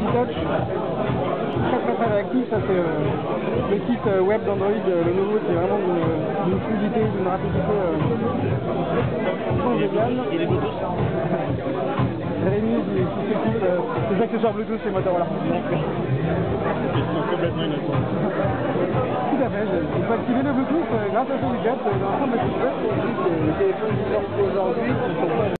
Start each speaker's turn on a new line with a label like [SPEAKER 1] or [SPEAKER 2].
[SPEAKER 1] petit touch. Très réactif, ça c'est le site web d'Android, le nouveau, qui est vraiment d'une fluidité, d'une rapidité géniale.
[SPEAKER 2] Il est Bluetooth.
[SPEAKER 1] Rémi qui s'occupe des accessoires Bluetooth et Motorola.
[SPEAKER 2] Ils sont complètement innocents.
[SPEAKER 1] Tout à fait, il faut activer le Bluetooth grâce à ce widget dans l'ensemble de ce web.
[SPEAKER 3] Les téléphones qui sortent aujourd'hui ne sont pas